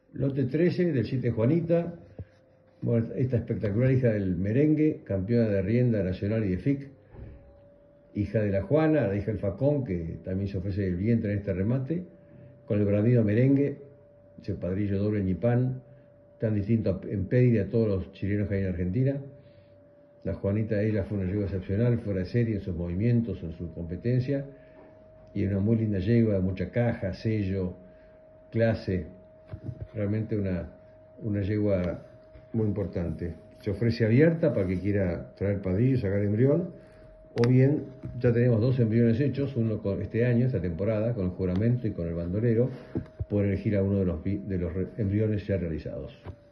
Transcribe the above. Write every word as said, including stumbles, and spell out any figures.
Lote trece del siete Juanita, bueno, esta espectacular hija del merengue, campeona de rienda nacional y de F I C, hija de la Juana, la hija del Facón, que también se ofrece el vientre en este remate, con el bramido merengue, ese padrillo doble ñipán, tan distinto en pedigree a todos los chilenos que hay en Argentina. La Juanita, ella fue una yegua excepcional, fuera de serie en sus movimientos, en su competencia, y una muy linda yegua, mucha caja, sello, clase, realmente una, una yegua muy importante. Se ofrece abierta para que quiera traer padrillo, sacar embrión, o bien ya tenemos dos embriones hechos, uno con este año, esta temporada, con el juramento y con el bandolero, por elegir a uno de los, de los embriones ya realizados.